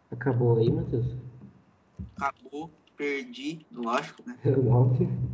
Acabou aí, Matheus? Acabou, perdi, lógico, né? É óbvio.